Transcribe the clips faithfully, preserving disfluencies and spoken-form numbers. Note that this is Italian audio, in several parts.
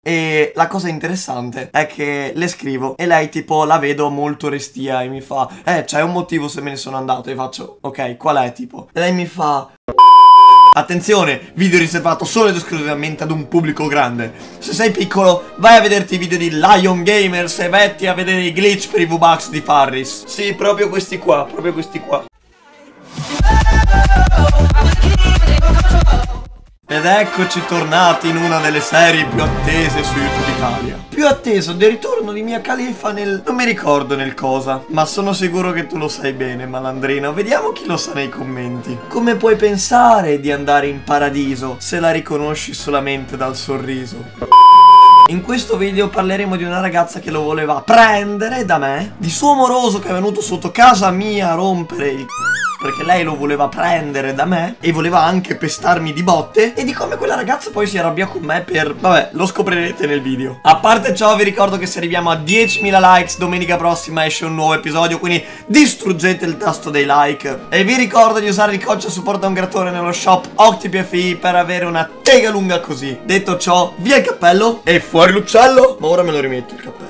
E la cosa interessante è che le scrivo e lei tipo la vedo molto restia e mi fa eh c'è un motivo se me ne sono andato. E faccio ok, qual è tipo? E lei mi fa attenzione, video riservato solo ed esclusivamente ad un pubblico grande. Se sei piccolo vai a vederti i video di Lion Gamers e metti a vedere i glitch per i V-Bucks di Farris. Sì, proprio questi qua, proprio questi qua. Ed eccoci tornati in una delle serie più attese su YouTube Italia. Più atteso del ritorno di Mia Khalifa nel... non mi ricordo nel cosa, ma sono sicuro che tu lo sai bene, malandrino. Vediamo chi lo sa nei commenti. Come puoi pensare di andare in paradiso se la riconosci solamente dal sorriso? In questo video parleremo di una ragazza che lo voleva prendere da me, di suo moroso che è venuto sotto casa mia a rompere il c***o perché lei lo voleva prendere da me e voleva anche pestarmi di botte, e di come quella ragazza poi si arrabbia con me per... vabbè, lo scoprirete nel video. A parte ciò vi ricordo che se arriviamo a diecimila likes domenica prossima esce un nuovo episodio, quindi distruggete il tasto dei like. E vi ricordo di usare il codice supporto a un creatore nello shop OctiPFI per avere una tega lunga così. Detto ciò, via il cappello e fuori l'uccello. Ma ora me lo rimetto il cappello.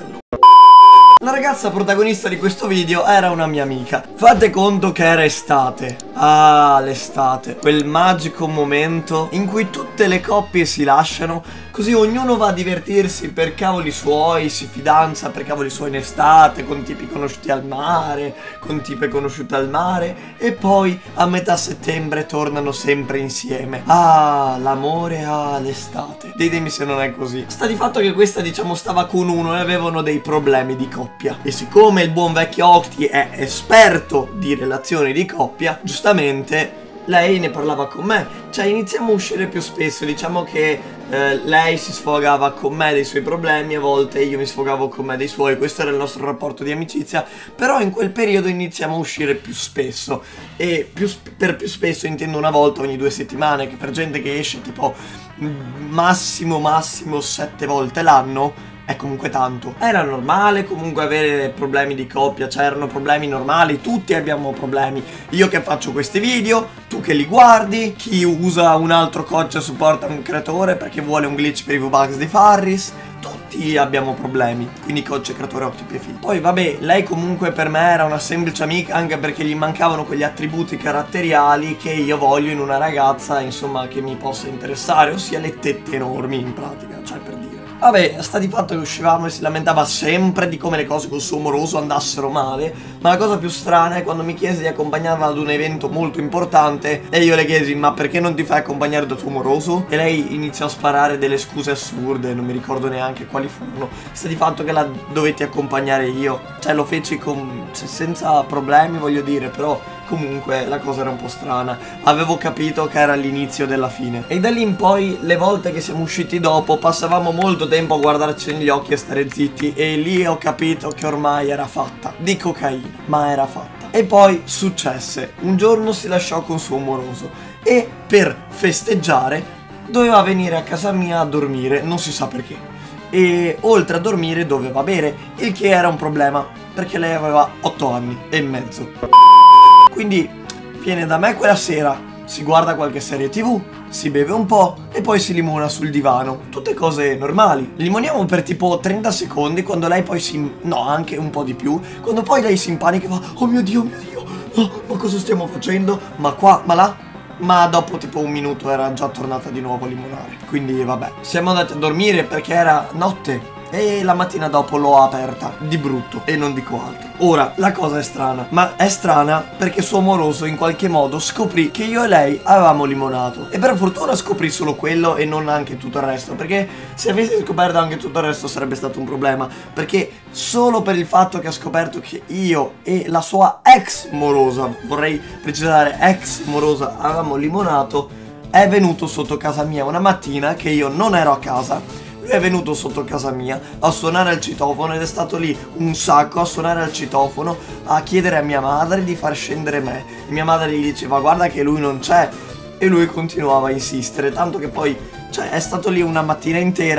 La ragazza protagonista di questo video era una mia amica. Fate conto che era estate. Ah, l'estate. Quel magico momento in cui tutte le coppie si lasciano, così ognuno va a divertirsi per cavoli suoi, si fidanza per cavoli suoi in estate, con tipi conosciuti al mare, con tipe conosciute al mare, e poi a metà settembre tornano sempre insieme. Ah, l'amore, ah, l'estate. Ditemi se non è così. Sta di fatto che questa, diciamo, stava con uno e avevano dei problemi di coppia. E siccome il buon vecchio Octi è esperto di relazioni di coppia, giustamente lei ne parlava con me. Cioè iniziamo a uscire più spesso. Diciamo che eh, lei si sfogava con me dei suoi problemi, a volte io mi sfogavo con me dei suoi. Questo era il nostro rapporto di amicizia. Però in quel periodo iniziamo a uscire più spesso. E più per più spesso intendo una volta ogni due settimane, che per gente che esce tipo massimo massimo sette volte l'anno è comunque tanto. Era normale comunque avere problemi di coppia, c'erano problemi normali, tutti abbiamo problemi. Io che faccio questi video, tu che li guardi, chi usa un altro codice supporta un creatore perché vuole un glitch per i V-Bucks di Farris. Tutti abbiamo problemi, quindi codice creatore OctiPFI. Poi vabbè, lei comunque per me era una semplice amica, anche perché gli mancavano quegli attributi caratteriali che io voglio in una ragazza, insomma, che mi possa interessare, ossia le tette enormi in pratica, cioè per dire. Vabbè, sta di fatto che uscivamo e si lamentava sempre di come le cose col suo moroso andassero male. Ma la cosa più strana è quando mi chiese di accompagnarla ad un evento molto importante e io le chiesi ma perché non ti fai accompagnare da tuo moroso? E lei iniziò a sparare delle scuse assurde, non mi ricordo neanche quali furono. Sta di fatto che la dovetti accompagnare io. Cioè lo feci con... senza problemi, voglio dire, però comunque la cosa era un po' strana. Avevo capito che era l'inizio della fine. E da lì in poi, le volte che siamo usciti dopo, passavamo molto tempo a guardarci negli occhi e stare zitti. E lì ho capito che ormai era fatta di cocaina, ma era fatta. E poi successe. Un giorno si lasciò con suo moroso e per festeggiare doveva venire a casa mia a dormire, non si sa perché. E oltre a dormire doveva bere, il che era un problema perché lei aveva otto anni e mezzo. Quindi viene da me quella sera, si guarda qualche serie tv, si beve un po' e poi si limona sul divano. Tutte cose normali. Limoniamo per tipo trenta secondi, quando lei poi si... no, anche un po' di più. Quando poi lei si impanica e fa oh mio Dio, oh mio Dio, oh, ma cosa stiamo facendo? Ma qua, ma là? Ma dopo tipo un minuto era già tornata di nuovo a limonare. Quindi vabbè, siamo andati a dormire perché era notte e la mattina dopo l'ho aperta di brutto e non dico altro. Ora, la cosa è strana, ma è strana perché suo moroso in qualche modo scoprì che io e lei avevamo limonato. E per fortuna scoprì solo quello e non anche tutto il resto, perché se avessi scoperto anche tutto il resto sarebbe stato un problema. Perché solo per il fatto che ha scoperto che io e la sua ex morosa, vorrei precisare ex morosa, avevamo limonato, è venuto sotto casa mia una mattina che io non ero a casa. È venuto sotto casa mia a suonare al citofono ed è stato lì un sacco a suonare al citofono, a chiedere a mia madre di far scendere me. E mia madre gli diceva guarda che lui non c'è, e lui continuava a insistere, tanto che poi, cioè, è stato lì una mattina intera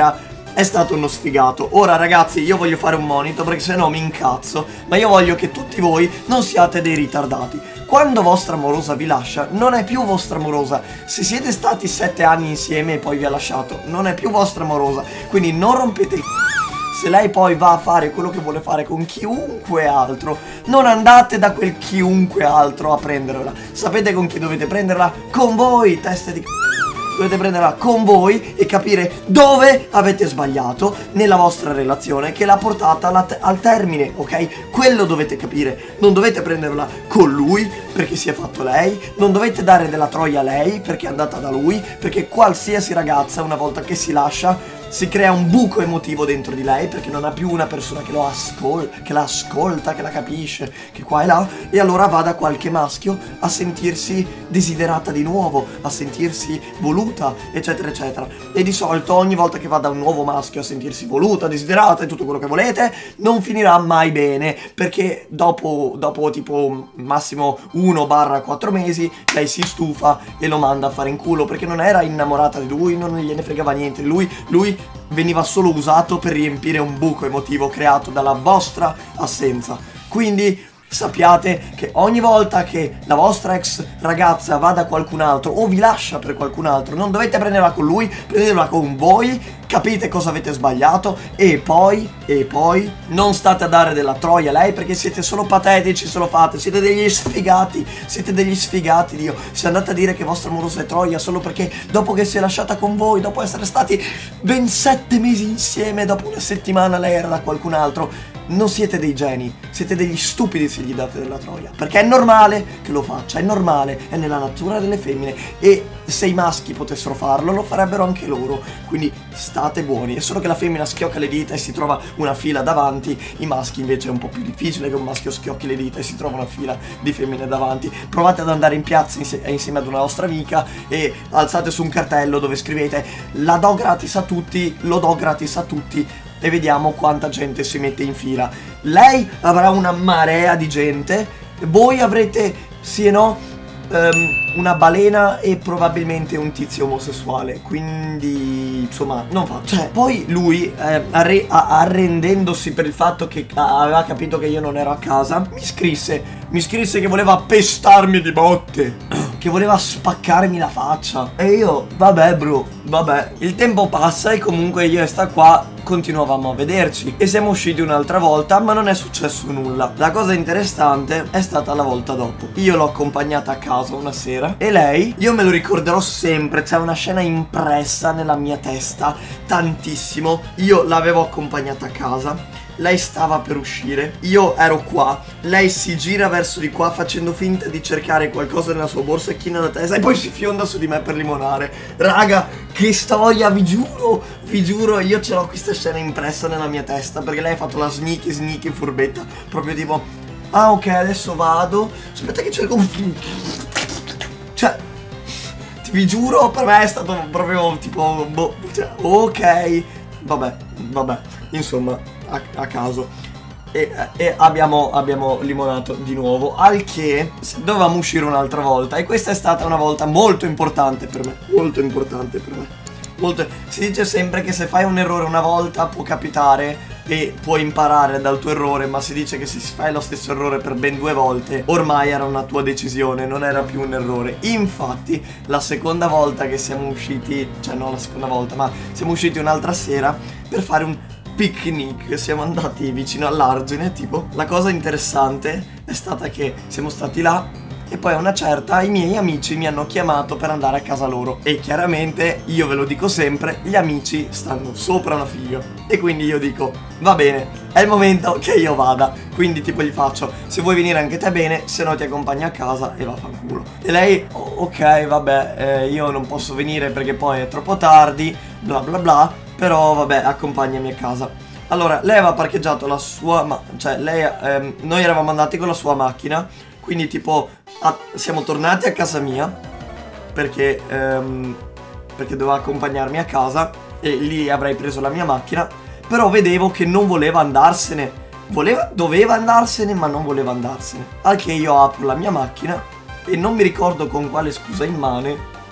è stato uno sfigato. Ora ragazzi io voglio fare un monito perché se no mi incazzo, ma io voglio che tutti voi non siate dei ritardati. Quando vostra amorosa vi lascia non è più vostra amorosa. Se siete stati sette anni insieme e poi vi ha lasciato non è più vostra amorosa. Quindi non rompete il c***o. Se lei poi va a fare quello che vuole fare con chiunque altro, non andate da quel chiunque altro a prenderla. Sapete con chi dovete prenderla? Con voi, teste di c***o. Dovete prenderla con voi e capire dove avete sbagliato nella vostra relazione che l'ha portata al termine, ok? Quello dovete capire. Non dovete prenderla con lui perché si è fatto lei, non dovete dare della troia a lei perché è andata da lui, perché qualsiasi ragazza una volta che si lascia si crea un buco emotivo dentro di lei perché non ha più una persona che lo ascolta, che la ascolta, che la capisce, che qua e là, e allora va da qualche maschio a sentirsi desiderata di nuovo, a sentirsi voluta, eccetera eccetera. E di solito ogni volta che va da un nuovo maschio a sentirsi voluta, desiderata e tutto quello che volete, non finirà mai bene, perché dopo, dopo tipo massimo uno barra quattro mesi lei si stufa e lo manda a fare in culo perché non era innamorata di lui, non gliene fregava niente di lui, lui veniva solo usato per riempire un buco emotivo creato dalla vostra assenza. Quindi sappiate che ogni volta che la vostra ex ragazza va da qualcun altro o vi lascia per qualcun altro, non dovete prenderla con lui, prendetela con voi, capite cosa avete sbagliato e poi, e poi non state a dare della troia a lei perché siete solo patetici se lo fate, siete degli sfigati, siete degli sfigati, Dio. Se andate a dire che vostra amorosa è troia solo perché dopo che si è lasciata con voi, dopo essere stati ben sette mesi insieme, dopo una settimana lei era da qualcun altro, non siete dei geni, siete degli stupidi se gli date della troia, perché è normale che lo faccia, è normale, è nella natura delle femmine e se i maschi potessero farlo lo farebbero anche loro, quindi state buoni. È solo che la femmina schiocca le dita e si trova una fila davanti, i maschi invece è un po' più difficile che un maschio schiocchi le dita e si trova una fila di femmine davanti. Provate ad andare in piazza insieme ad una vostra amica e alzate su un cartello dove scrivete la do gratis a tutti, lo do gratis a tutti e vediamo quanta gente si mette in fila. Lei avrà una marea di gente, voi avrete, sì e no, um, una balena e probabilmente un tizio omosessuale. Quindi insomma non fa. Cioè poi lui eh, arre arrendendosi per il fatto che aveva capito che io non ero a casa, mi scrisse Mi scrisse che voleva pestarmi di botte, che voleva spaccarmi la faccia. E io, vabbè bro, vabbè. Il tempo passa e comunque io e sta qua continuavamo a vederci e siamo usciti un'altra volta, ma non è successo nulla. La cosa interessante è stata la volta dopo. Io l'ho accompagnata a casa una sera e lei, io me lo ricorderò sempre, c'è una scena impressa nella mia testa tantissimo. Io l'avevo accompagnata a casa, lei stava per uscire, io ero qua, lei si gira verso di qua facendo finta di cercare qualcosa nella sua borsa e china la testa e poi si fionda su di me per limonare. Raga, che storia, vi giuro, vi giuro, io ce l'ho questa scena impressa nella mia testa perché lei ha fatto la sneaky sneaky furbetta, proprio tipo, ah ok adesso vado, aspetta che cerco, cioè, vi giuro per me è stato proprio tipo, boh, cioè, ok, vabbè, vabbè, insomma. A, a caso e, e abbiamo, abbiamo limonato di nuovo, al che dovevamo uscire un'altra volta e questa è stata una volta molto importante per me, molto importante per me, molto. Si dice sempre che se fai un errore una volta può capitare e puoi imparare dal tuo errore, ma si dice che se si fai lo stesso errore per ben due volte ormai era una tua decisione, non era più un errore. Infatti la seconda volta che siamo usciti, cioè no la seconda volta, ma siamo usciti un'altra sera per fare un picnic, siamo andati vicino all'argine tipo. La cosa interessante è stata che siamo stati là e poi a una certa i miei amici mi hanno chiamato per andare a casa loro e chiaramente io ve lo dico sempre, gli amici stanno sopra una figa e quindi io dico va bene, è il momento che io vada, quindi tipo gli faccio se vuoi venire anche te bene, se no ti accompagno a casa e vaffanculo. E lei oh, ok vabbè eh, io non posso venire perché poi è troppo tardi bla bla bla, però vabbè accompagnami a casa. Allora lei aveva parcheggiato la sua, ma cioè lei ehm, noi eravamo andati con la sua macchina, quindi tipo a, siamo tornati a casa mia perché ehm, perché doveva accompagnarmi a casa e lì avrei preso la mia macchina, però vedevo che non voleva andarsene, voleva, doveva andarsene ma non voleva andarsene, al che io apro la mia macchina e non mi ricordo con quale scusa immane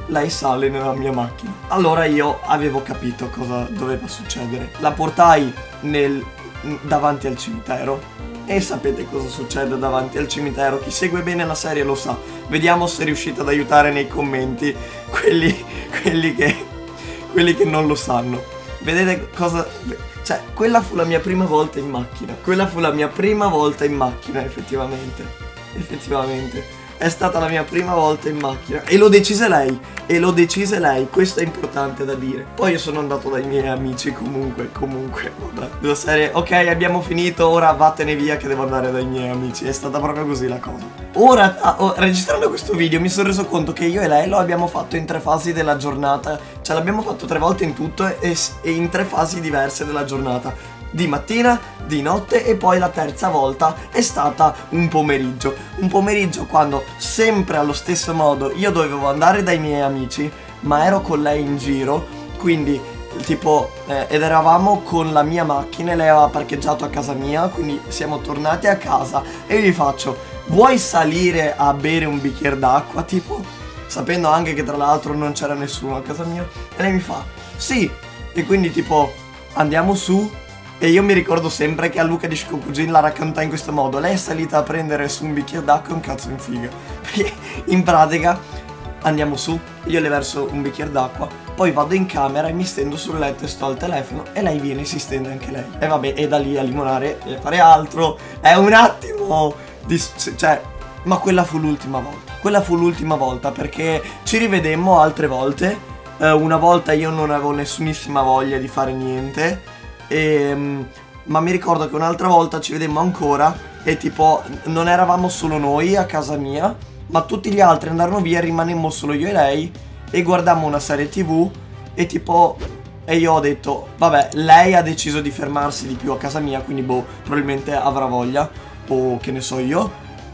lei sale nella mia macchina. Allora io avevo capito cosa doveva succedere. La portai nel, davanti al cimitero. E sapete cosa succede davanti al cimitero? Chi segue bene la serie lo sa. Vediamo se riuscite ad aiutare nei commenti quelli, quelli, che, quelli che non lo sanno. Vedete cosa... Cioè, quella fu la mia prima volta in macchina. Quella fu la mia prima volta in macchina, effettivamente. Effettivamente. È stata la mia prima volta in macchina. E lo decise lei. E lo decise lei. Questo è importante da dire. Poi io sono andato dai miei amici. Comunque, comunque vabbè. La serie, ok, abbiamo finito. Ora vattene via che devo andare dai miei amici. È stata proprio così la cosa. Ora, ah, oh, registrando questo video mi sono reso conto che io e lei lo abbiamo fatto in tre fasi della giornata. Cioè l'abbiamo fatto tre volte in tutto e, e in tre fasi diverse della giornata. Di mattina, di notte e poi la terza volta è stata un pomeriggio. Un pomeriggio quando sempre allo stesso modo io dovevo andare dai miei amici, ma ero con lei in giro, quindi tipo eh, ed eravamo con la mia macchina e lei aveva parcheggiato a casa mia, quindi siamo tornati a casa e io gli faccio: vuoi salire a bere un bicchiere d'acqua? Tipo, sapendo anche che tra l'altro non c'era nessuno a casa mia. E lei mi fa: sì. E quindi tipo andiamo su. E io mi ricordo sempre che a Luca di Shikokujin la raccontai in questo modo: lei è salita a prendere su un bicchiere d'acqua e un cazzo in figa. Perché in pratica andiamo su, io le verso un bicchiere d'acqua, poi vado in camera e mi stendo sul letto e sto al telefono e lei viene e si stende anche lei. E vabbè, e da lì a limonare e fare altro. È un attimo di... cioè... Ma quella fu l'ultima volta. Quella fu l'ultima volta perché ci rivedemmo altre volte. eh, Una volta io non avevo nessunissima voglia di fare niente. E, ma mi ricordo che un'altra volta ci vedemmo ancora e tipo non eravamo solo noi a casa mia, ma tutti gli altri andarono via e rimanemmo solo io e lei e guardammo una serie tv e tipo e io ho detto vabbè, lei ha deciso di fermarsi di più a casa mia, quindi boh, probabilmente avrà voglia o che ne so io.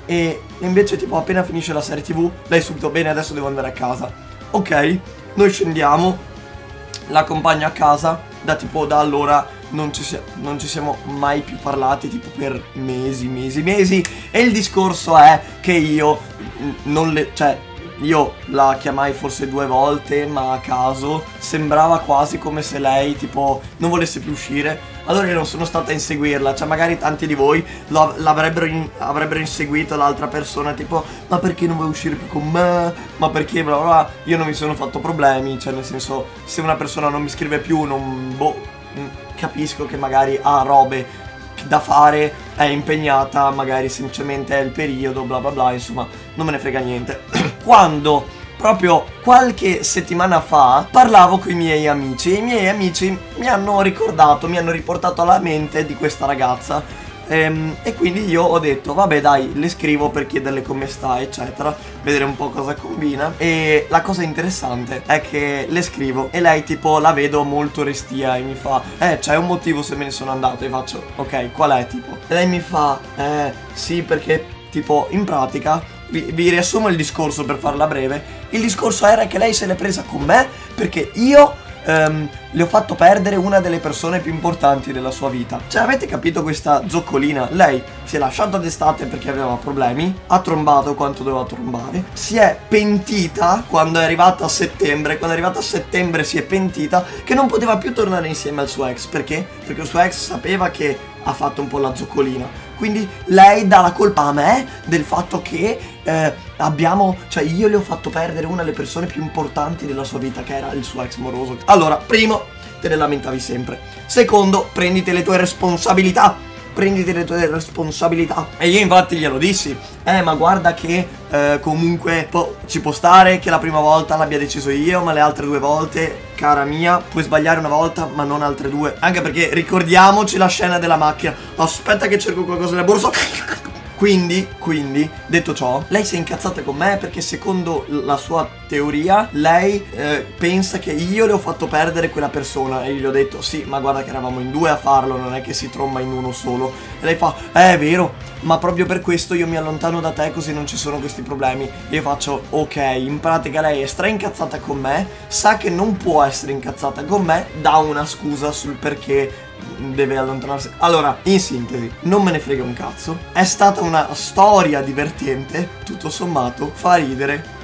E invece tipo appena finisce la serie tv lei subito: bene, adesso devo andare a casa. Ok, noi scendiamo, l'accompagno a casa. Da tipo da allora non ci, non ci siamo mai più parlati, tipo per mesi, mesi, mesi. E il discorso è che io non le... cioè io la chiamai forse due volte, ma a caso. Sembrava quasi come se lei tipo non volesse più uscire. Allora io non sono stata a inseguirla. Cioè magari tanti di voi l'avrebbero in, avrebbero inseguito l'altra persona, tipo: ma perché non vuoi uscire più con me? Ma perché bla bla bla. Io non mi sono fatto problemi. Cioè nel senso, se una persona non mi scrive più, non... boh, capisco che magari ha robe da fare, è impegnata, magari semplicemente è il periodo, bla bla bla. Insomma, non me ne frega niente. Quando proprio qualche settimana fa parlavo con i miei amici e i miei amici mi hanno ricordato, mi hanno riportato alla mente di questa ragazza, ehm, e quindi io ho detto vabbè dai, le scrivo per chiederle come sta eccetera, vedere un po' cosa combina. E la cosa interessante è che le scrivo e lei tipo la vedo molto restia e mi fa: eh, c'è un motivo se me ne sono andato? E faccio: ok, qual è tipo? E lei mi fa: eh sì, perché tipo in pratica Vi, vi riassumo il discorso per farla breve. Il discorso era che lei se l'è presa con me perché io um, le ho fatto perdere una delle persone più importanti della sua vita. Cioè, avete capito questa zoccolina? Lei si è lasciata d'estate perché aveva problemi, ha trombato quanto doveva trombare, si è pentita quando è arrivata a settembre. Quando è arrivata a settembre si è pentita che non poteva più tornare insieme al suo ex. Perché? Perché il suo ex sapeva che ha fatto un po' la zoccolina. Quindi lei dà la colpa a me del fatto che eh, abbiamo, cioè io le ho fatto perdere una delle persone più importanti della sua vita, che era il suo ex moroso. Allora, primo, te ne lamentavi sempre. Secondo, prenditi le tue responsabilità. Prenditi le tue responsabilità. E io infatti glielo dissi: eh ma guarda che eh, comunque po ci può stare che la prima volta l'abbia deciso io, ma le altre due volte, cara mia, puoi sbagliare una volta ma non altre due. Anche perché ricordiamoci la scena della macchina. Aspetta che cerco qualcosa nella borsa. Quindi, quindi, detto ciò, lei si è incazzata con me perché secondo la sua teoria lei eh, pensa che io le ho fatto perdere quella persona. E gli ho detto: sì, ma guarda che eravamo in due a farlo, non è che si tromba in uno solo. E lei fa: eh, è vero, ma proprio per questo io mi allontano da te così non ci sono questi problemi. E io faccio: ok, in pratica lei è stra incazzata con me, sa che non può essere incazzata con me, dà una scusa sul perché deve allontanarsi. Allora, in sintesi, non me ne frega un cazzo. È stata una storia divertente, tutto sommato, fa ridere.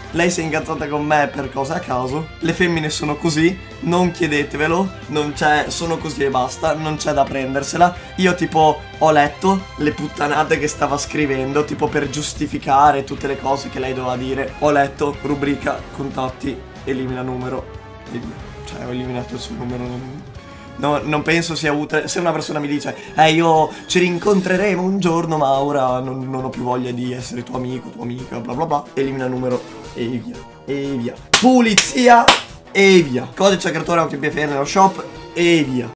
lei si è incazzata con me per cose a caso. Le femmine sono così, non chiedetevelo, non c'è, sono così e basta, non c'è da prendersela. Io tipo ho letto le puttanate che stava scrivendo, tipo per giustificare tutte le cose che lei doveva dire. Ho letto rubrica contatti, elimina numero, e, cioè ho eliminato il suo numero. Non, no, non penso sia utile. Se una persona mi dice eh io ci rincontreremo un giorno ma ora non, non ho più voglia di essere tuo amico, tua amica, bla bla bla, elimina numero e via, e via. Pulizia e via. Codice creatore anche P F L nello shop e via.